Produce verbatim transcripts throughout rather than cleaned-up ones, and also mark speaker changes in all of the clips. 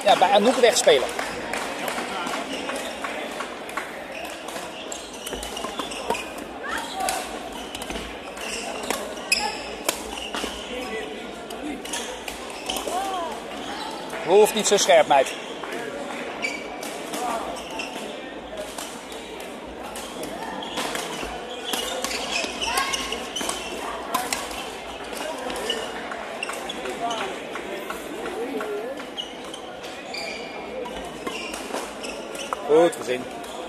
Speaker 1: Ja, bij Anouk wegspelen. Hoeft niet zo scherp, meid. Goed gezien.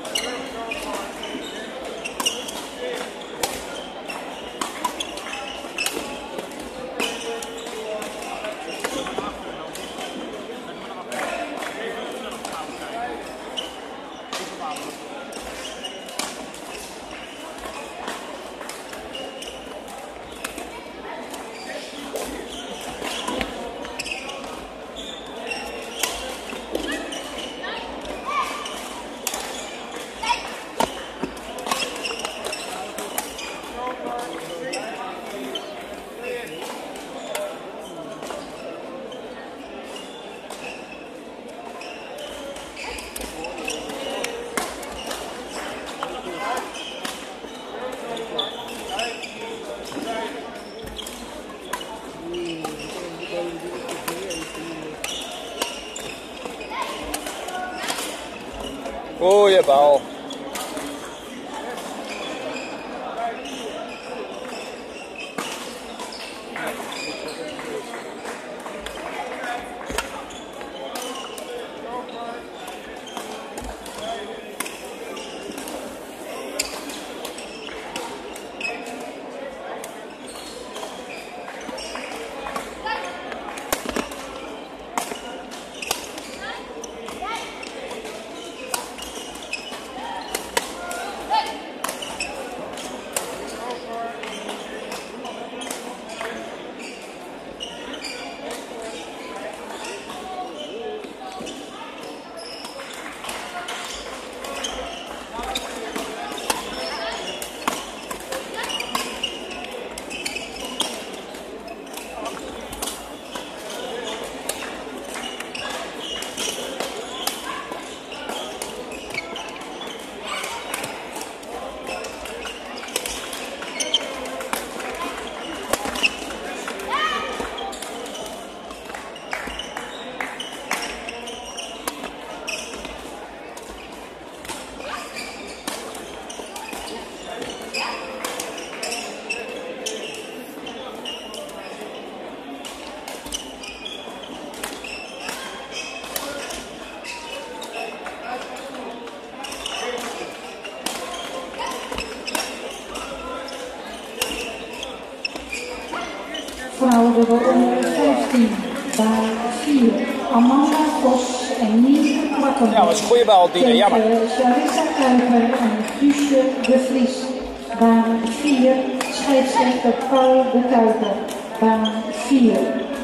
Speaker 1: Goeie bal.
Speaker 2: Vrouwen onder vijftien, bij vier, Amanda Vos en Nienke Kwakkenbos.
Speaker 1: Ja, dat is een goede bal, Dina, jammer.
Speaker 2: Charissa Kuiper en Guusje de Vries. Baan vier, scheidsrechter Paul de Kuiper. Baan vier.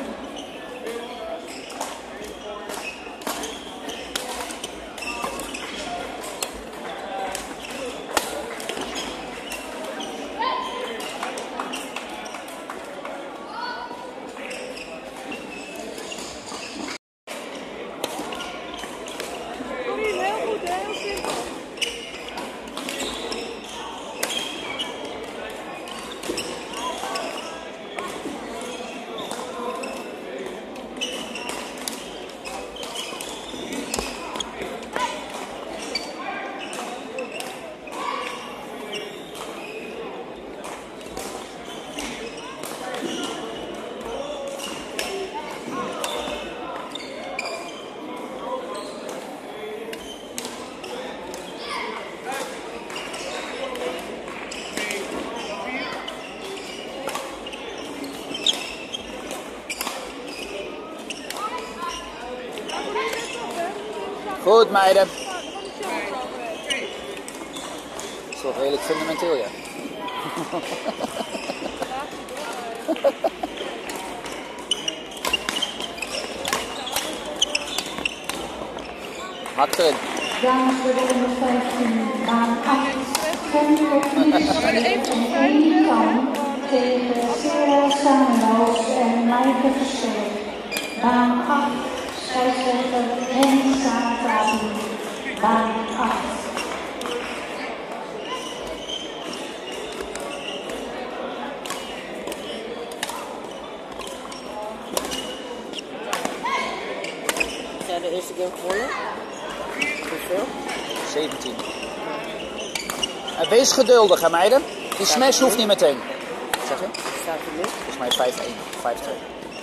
Speaker 1: Goed, meiden. Dat is toch redelijk fundamenteel, ja. Hak erin.
Speaker 2: Dames voor onder vijftien, baan acht. Femke Vries en Amy Kam tegen Sarah Samenloos en Maaike Versteeg. Baan acht, scheidsrechter Henny Sanitatie, baan acht.
Speaker 3: Zijn de eerste game gewonnen? Hoeveel?
Speaker 1: zeventien. En wees geduldig, hè meiden. Die smash hoeft niet meteen. Wat zeg je?
Speaker 3: Staat er nu?
Speaker 1: Volgens mij vijf één, vijf twee.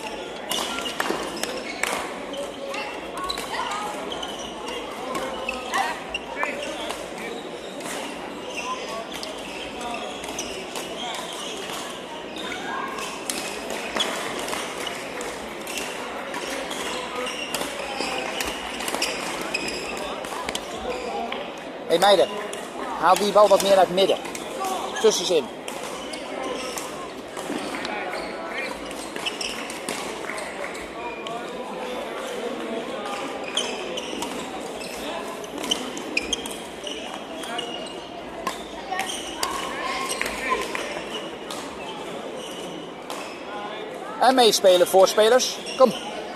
Speaker 1: Hé hey meiden, haal die bal wat meer naar het midden. Tussenin. En meespelen, voorspelers. Kom.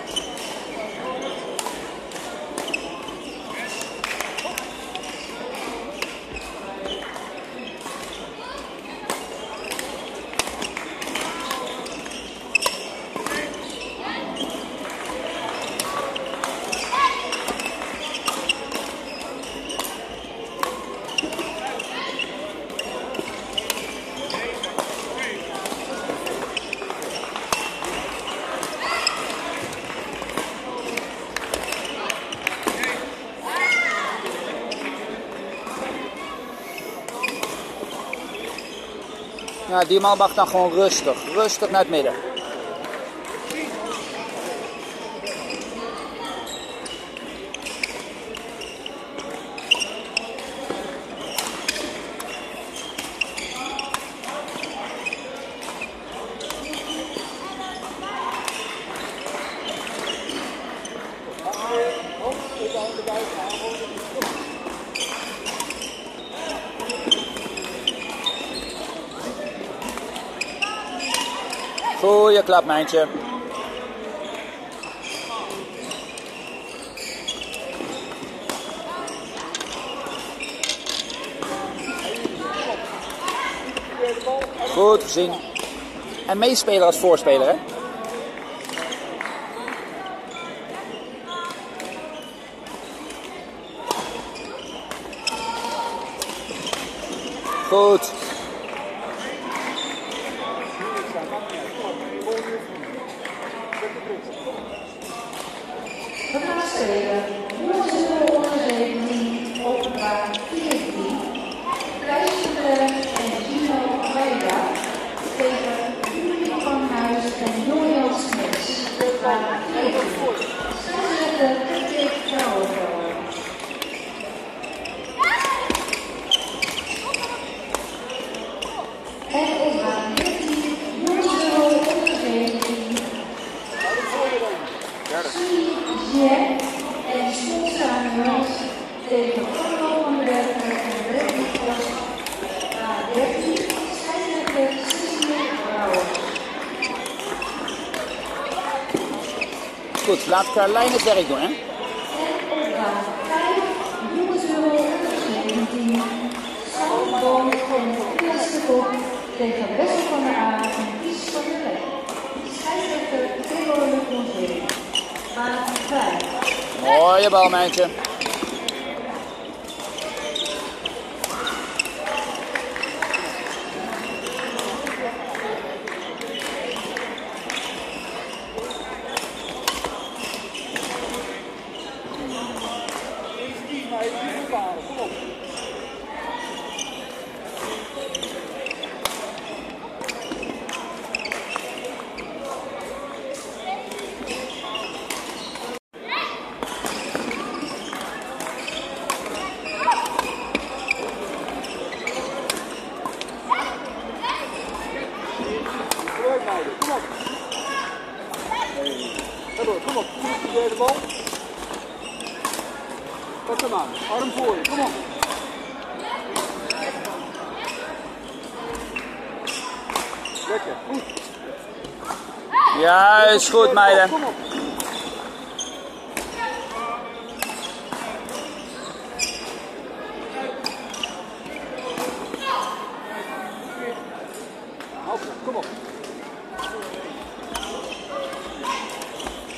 Speaker 1: Ja, die man mag dan gewoon rustig, rustig naar het midden. Goeie klap, Mijntje. Goed gezien. En meespelen als voorspeler, hè? Goed.
Speaker 2: We gaan spelen. Jongens onder zeventien, openbaar vierentien. Prijsverdeling en Gino Vega tegen Julie van Huis en Jojo Smits. Baan vijftien. Scheidsrechter Dick Vrouwenvrouw. En op baan dertien, jongens onder zeventien. Jack en Samuels tegen Carlo van Bergen en Bradley Post. Baan dertien, scheidsrechter Cecilie Brouwer.
Speaker 1: Goed, laat Carlijn het werk doen, hè?
Speaker 2: En op baan vijf, jongens onder zeventien. Sandboom van de eerste kop tegen Wessel van der Aar en Kies van der Lek. Scheidsrechter Gregor Lecomte. Baan vijf.
Speaker 1: Mooie bal, Mijntje.
Speaker 4: Kom op. Ga door, kom op. Probeer de bal. Pak hem aan. Arm voor je, kom op. Lekker, goed.
Speaker 1: Ja, is goed, meiden.
Speaker 4: Kom op.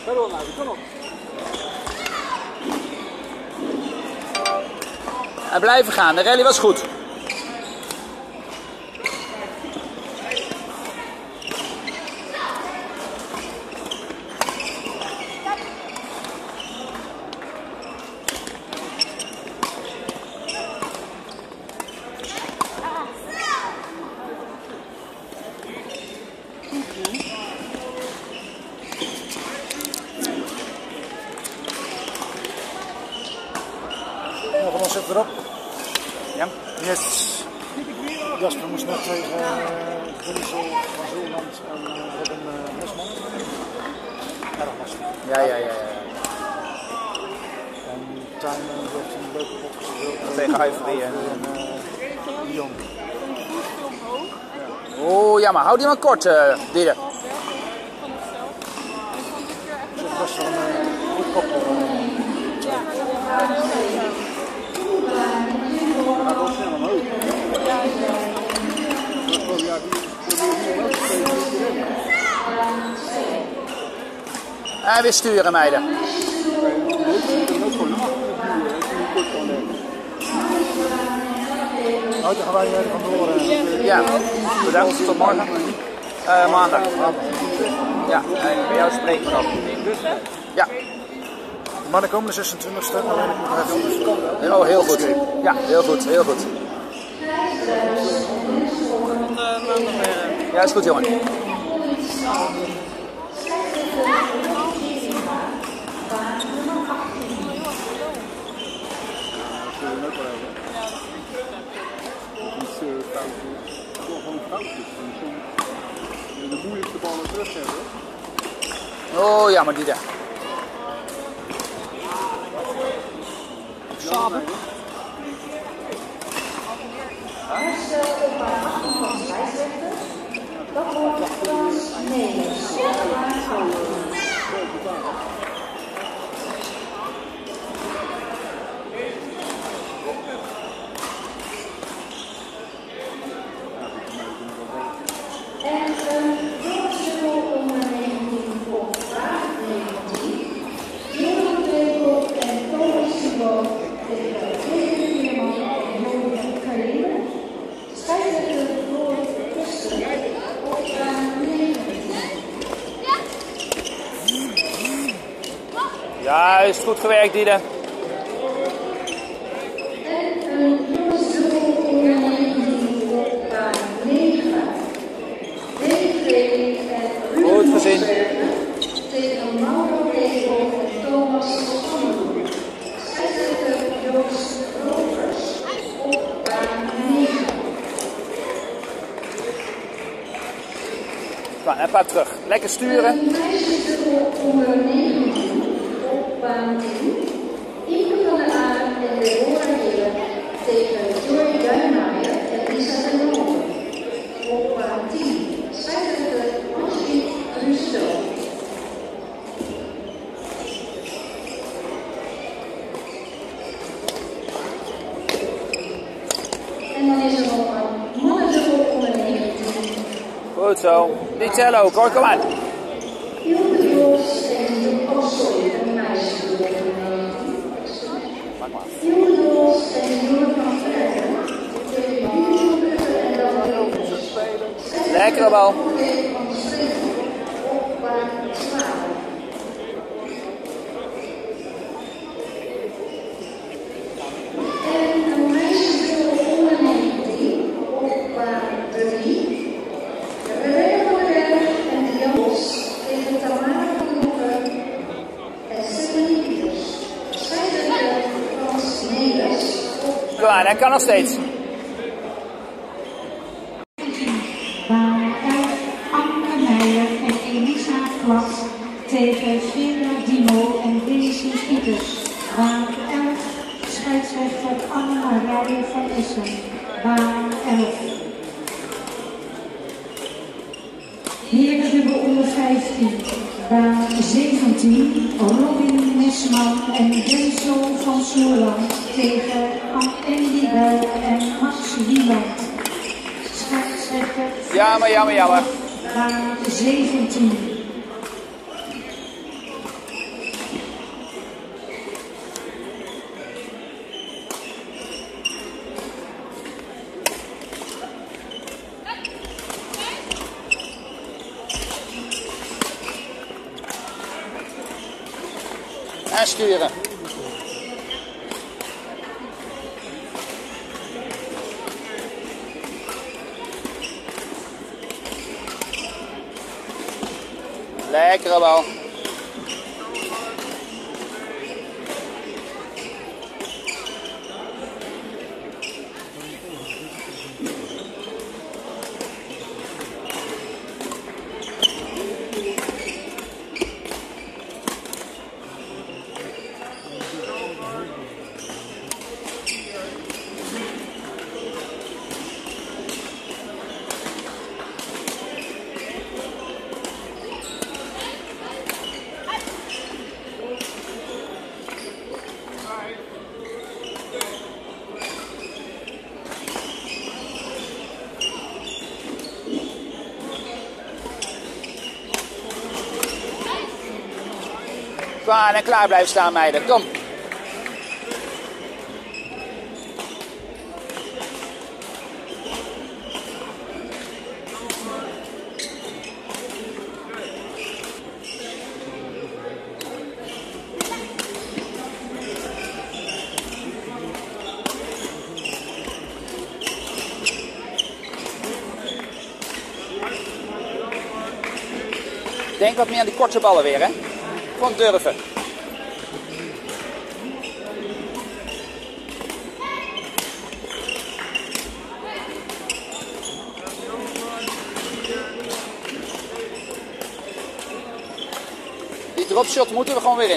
Speaker 4: Verder meiden, kom op.
Speaker 1: En blijven gaan, de rally was goed.
Speaker 5: Van ons zit erop.
Speaker 1: Ja.
Speaker 5: Yes. Jasper moest nog tegen Denzel van Zeeland en uh, Robin uh, Mesman. Erg lastig.
Speaker 1: Ja, ja, ja. ja.
Speaker 5: En Tuinen heeft een leuke pot gespeeld.
Speaker 1: Tegen Ivory en
Speaker 5: uh, Lyon.
Speaker 1: Oh ja, maar hou die maar kort, uh, Dieder.
Speaker 5: Dat is best wel een uh, goed kopje.
Speaker 4: Hij gaat snel omhoog. Ja,
Speaker 1: En weer sturen, meiden.
Speaker 5: Nou, dan gaan wij weer vandoor. Uh,
Speaker 1: Ja, bedankt. Tot morgen. Uh, maandag. Ja, en bij jou spreken we af. Ja.
Speaker 5: Maar de komende zesentwintigste, alleen ik moet nog even.
Speaker 1: Oh, heel goed. Ja, heel goed, heel goed. Ja, is goed, jongen.
Speaker 4: De moeilijkste ballen terug hebben.
Speaker 1: Oh ja, maar die daar.
Speaker 4: Samen.
Speaker 2: Herstel op haar achttien van scheidsrechter. Dat wordt Frans Nelis. En een doorspel onder negentien op vraag negentien. Johan Krekel en Thomas Simon tegen Peter Vierman en Johan Karine. Scheidsrechter Floyd Kuster op vraag negentien.
Speaker 1: Juist, goed gewerkt, Dieder.
Speaker 2: En een doorspel onder negentien op vraag negen.
Speaker 1: Goed gezien.
Speaker 2: Tegen Mauro Tegel en Thomas Sandroen. Scheidsrechter Joost Rovers op baan negen.
Speaker 1: En een paar terug. Lekker sturen.
Speaker 2: Een meisjesdubbel onder negentien op baan tien. Inke van der Aar en Deborah Hille tegen Joy Duinmaier en Lisa de Rode. Op baan tien. Scheidsrechter Hans-Piet Rusto. En dan is er nog een mannendubbel onder negentien.
Speaker 1: Goed zo. Die tellen ook hoor, kom aan.
Speaker 2: Hilde Jos en oh sorry, een meisjesdubbel onder negentien. Hilde Jos en Jorn van Verden tegen Julian Butter en dan Lopers.
Speaker 1: Lekkere bal.
Speaker 2: Op baan twaalf. En een meisjesdubbel onder negentien op baan drie. Rebecca van der Berg en Jans tegen Tamara van den Hoeven en Stephanie Pieters. Scheidsrechter Frans Nelis op
Speaker 1: Kom aan, hij kan nog steeds.
Speaker 2: baan elf. Anke Meijer en Elisa Klap tegen Vera Dimo en Daisy Pieters. Baan elf. Scheidsrechter Anne-Marije van Essen. Baan elf. Herendubbel onder vijftien. Baan zeventien. Robin Mesman en Denzel van Soerland tegen Andy Buik en Max Wieland. Scheidsrechter
Speaker 1: Jammer, jammer, jammer.
Speaker 2: baan zeventien.
Speaker 1: En sturen. Lekkere bal. Klaar en klaar blijven staan, meiden. Kom. Denk wat meer aan die korte ballen weer, hè? Gewoon durven. Die dropshot moeten we gewoon weer in.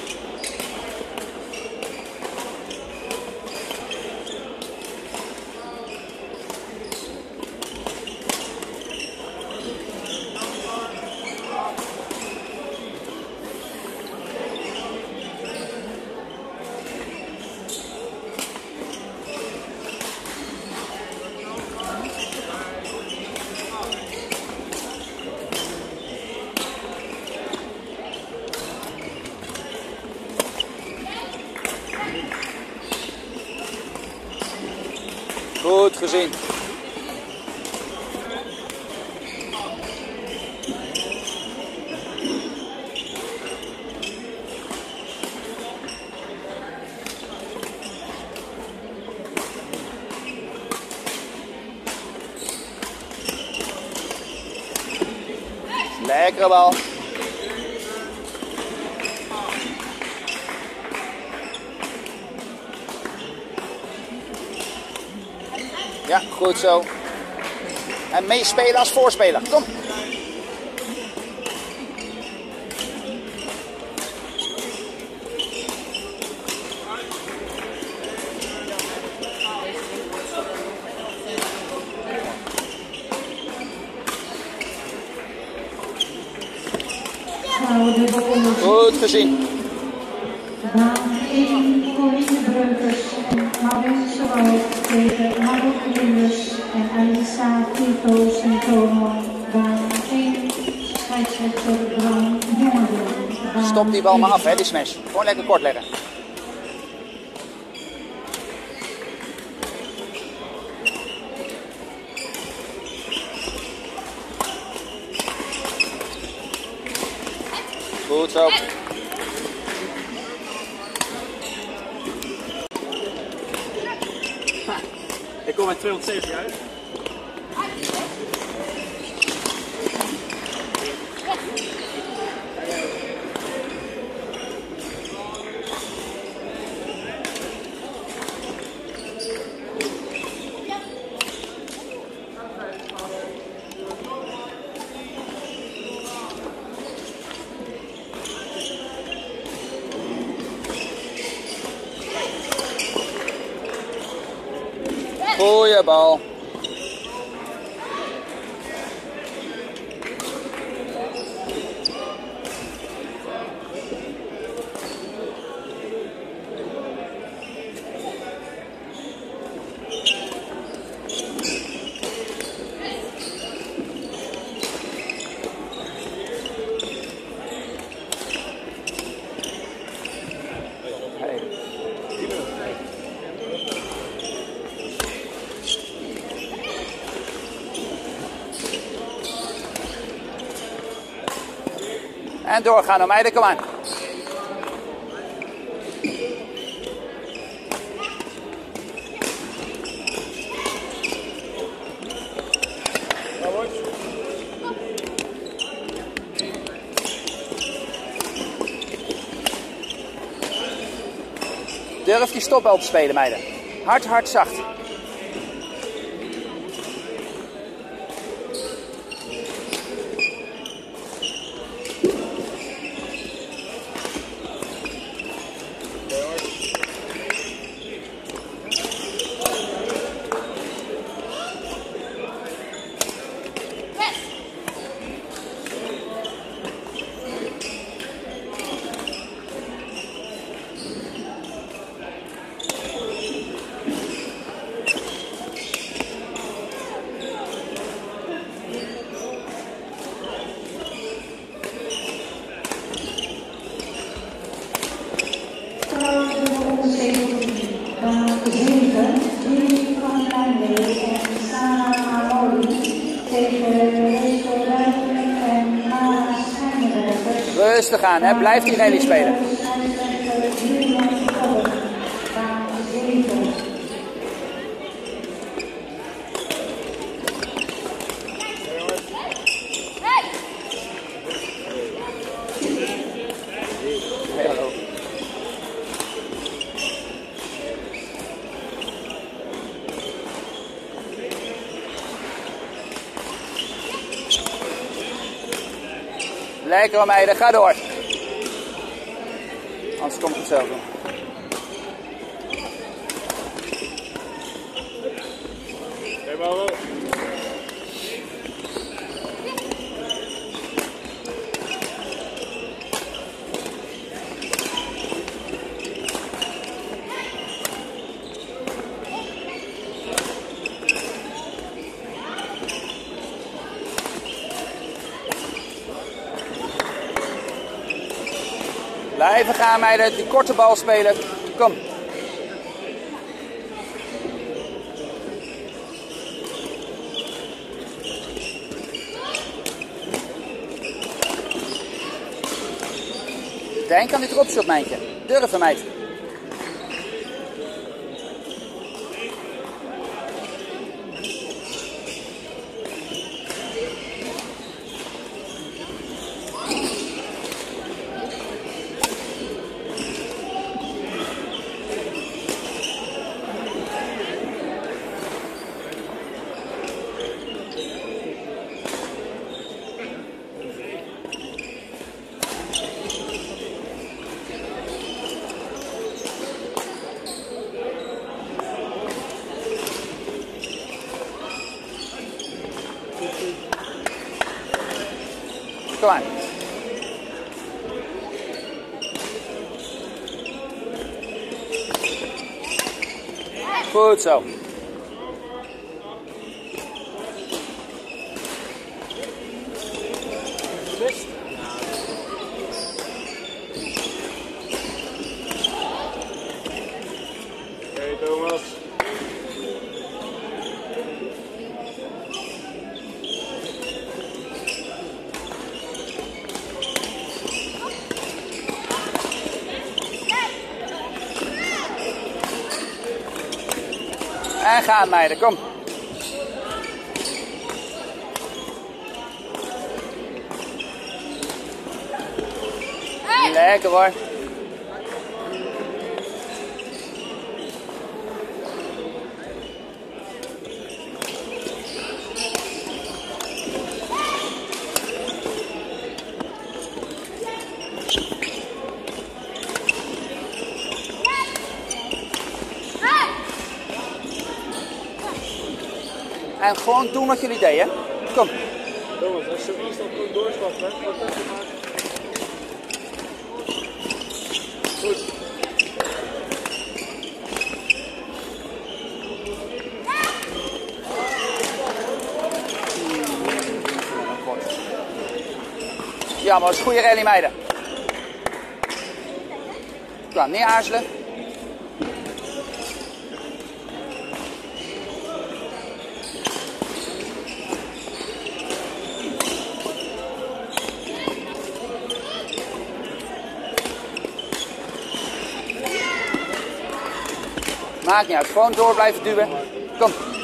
Speaker 1: Goed gezien. Lekkere bal. Ja, goed zo. En meespelen als voorspeler. Kom. Goed gezien.
Speaker 2: Baan één, Corine Breukers en Maurice Sowel tegen Margot Linders en Alisa Tito Sintono. Baan één, scheidsrechter Bram Jongeren.
Speaker 1: Stop die bal maar af, hè, die smash. Gewoon lekker kort leggen. Goed zo.
Speaker 4: Ik kom met tweehonderdzeventig uit.
Speaker 1: Goeie bal. En doorgaan, meiden, kom aan. Durf die stop wel te spelen, meiden. Hard, hard, zacht.
Speaker 2: Rustig aan, hè? Blijf die rally spelen. Lekker hoor meiden, ga door. Anders komt het zelf doen.
Speaker 4: Helemaal wel.
Speaker 2: Blijven gaan meiden, die korte bal spelen. Kom. Denk aan die dropshot, meidje. Durven, meid. Kom aan. Goed zo.
Speaker 4: Oké, Thomas.
Speaker 2: En gaan meiden, kom. Lekker hoor. En gewoon doen wat jullie deden. Kom.
Speaker 4: Thomas, als je zo iets dan gewoon doorstapt, hè? Wat heb je gemaakt? Goed.
Speaker 2: Ja, maar dat is een goede rally, meiden. Kom, niet aarzelen. Maakt niet uit, gewoon door blijven duwen. Kom.